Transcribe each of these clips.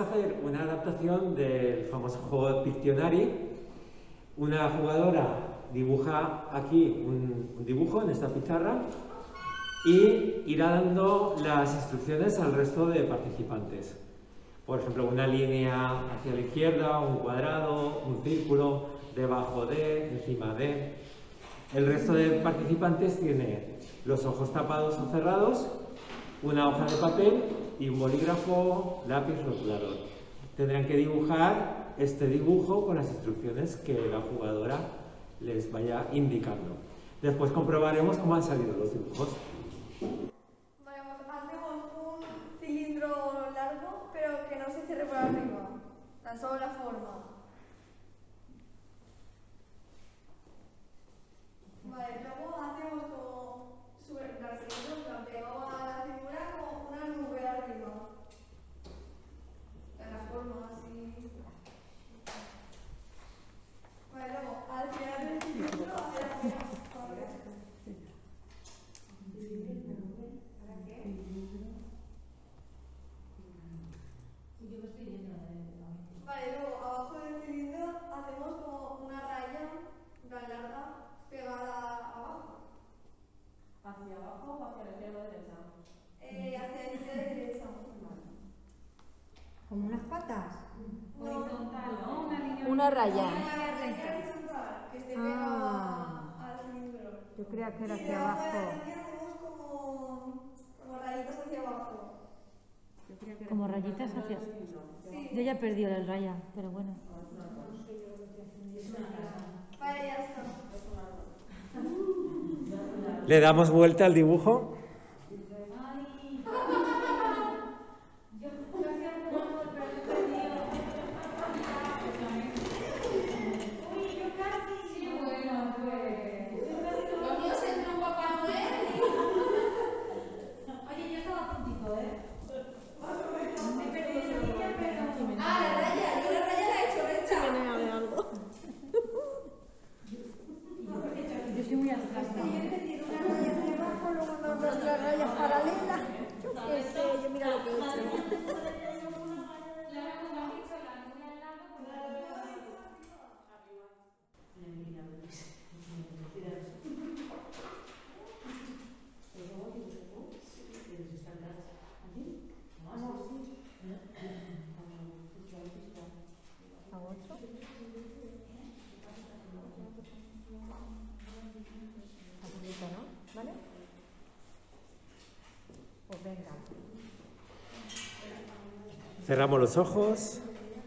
hacer una adaptación del famoso juego Pictionary. Una jugadora dibuja aquí un dibujo en esta pizarra y irá dando las instrucciones al resto de participantes. Por ejemplo, una línea hacia la izquierda, un cuadrado, un círculo, debajo de, encima de. El resto de participantes tiene los ojos tapados o cerrados, una hoja de papel y un bolígrafo, lápiz, rotulador. Tendrán que dibujar este dibujo con las instrucciones que la jugadora les vaya indicando. Después comprobaremos cómo han salido los dibujos. Vale, hacemos un cilindro largo, pero que no se cierre por arriba, tan solo la forma. Vale, luego hacemos como la cilindro, pegado a la figura como una nube arriba. En la forma así. Vale, luego al final del cilindro hacemos. Vale, luego abajo del cilindro hacemos como una raya tan larga pegada abajo. ¿Hacia abajo o hacia la izquierda o derecha? Hacia la izquierda y derecha. ¿Como unas patas? Horizontal, ¿no? Una línea. Una raya. Una raya horizontal que esté pegada al cilindro. Yo creía que era Y hacia debajo de la abajo. línea hacemos como rayitas hacia abajo. Como rayitas hacia... Sí. Yo ya he perdido la raya, pero bueno. Vale, ya está. Le damos vuelta al dibujo. ¿Vale? Pues venga. Cerramos los ojos.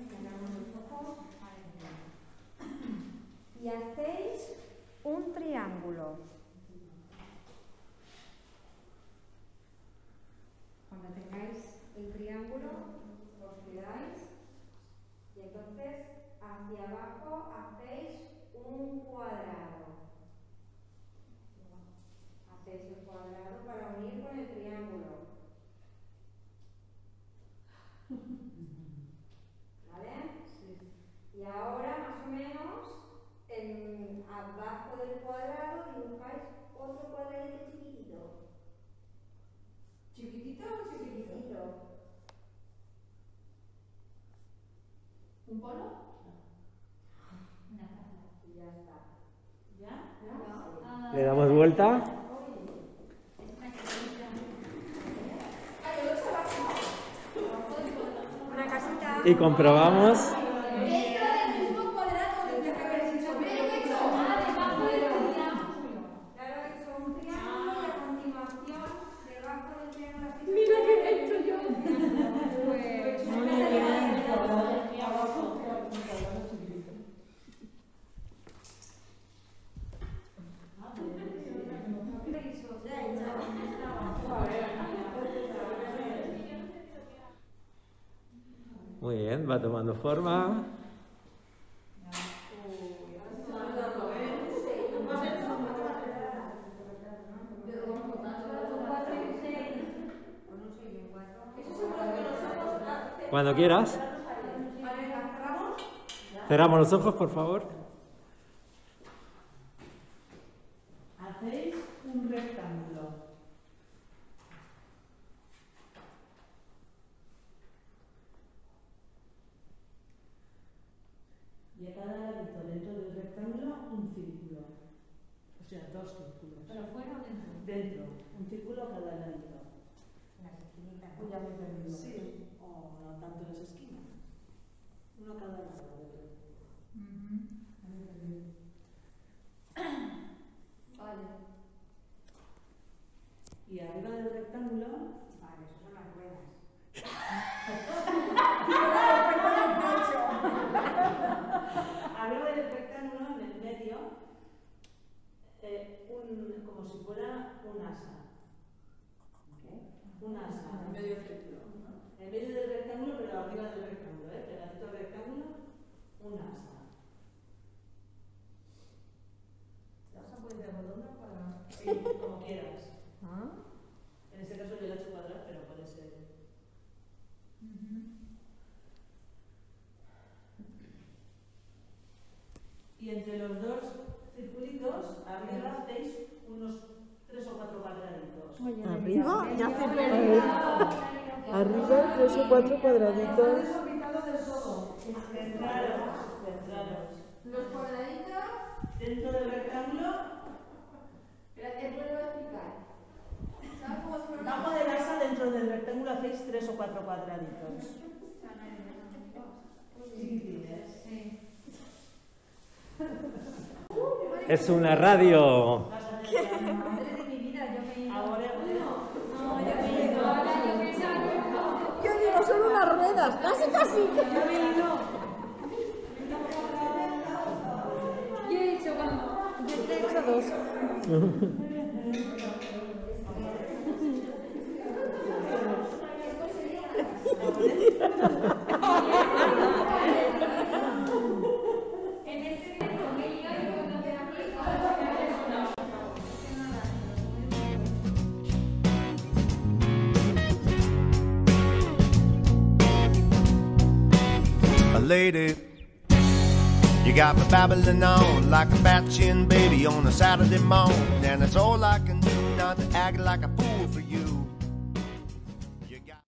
Y hacéis un triángulo. Cuando tengáis el triángulo, os quedáis y entonces hacia abajo hacéis un cuadrado. Hacéis el cuadrado para unir con el triángulo. ¿Vale? Sí. Y ahora, más o menos, abajo del cuadrado dibujáis otro cuadradito chiquitito. ¿Chiquitito o chiquitito? ¿Un polo? Una tabla. Y ya está. ¿Ya? ¿Ya? Le damos vuelta. Una casita. Y comprobamos. Muy bien, va tomando forma. Cuando quieras. Cerramos los ojos, por favor. Hacéis un rectángulo. círculos. ¿Pero fuera o dentro? Dentro, un círculo a cada ladito. Las esquinitas. Pues ya me he perdido. Sí, o no tanto en las esquinas. Uno a cada lado. Ya me he perdido. Vale. Y arriba del rectángulo, Vale, eso son las ruedas. arriba del rectángulo, en el medio, como si fuera un asa. Un asa. En medio del círculo. En medio del rectángulo, pero arriba del rectángulo, pegadito al rectángulo, un asa. ¿La asa puede ser redonda para...? Sí, como quieras. En este caso yo la he hecho cuadrada, pero puede ser. Y entre los dos circulitos, arriba hacéis unos 3 o 4 cuadraditos. Arriba ya hace arriba 3 o 4 cuadraditos. Desorbitado del todo. Centraros, centraros. Los cuadraditos. Dentro del rectángulo, Pero te vuelvo a explicar. ¿Sabes cómo se forma? bajo del asa, dentro del rectángulo hacéis 3 o 4 cuadraditos. Chiquitines. Sí. Es una radio. Vas a hacer la- Madre de mi vida, yo me he ido. Ahora, No, yo me he ido. Ahora yo pensaba que Yo digo, son unas ruedas, casi, casi. yo me he ido. Yo he dicho cuando. Yo 3 a 2. En este tiempo me he ido y cuando te abrí, ahora me he ido. Lady, you got me babbling on like a fat-chin baby on a Saturday morning, and it's all I can do not to act like a fool for you.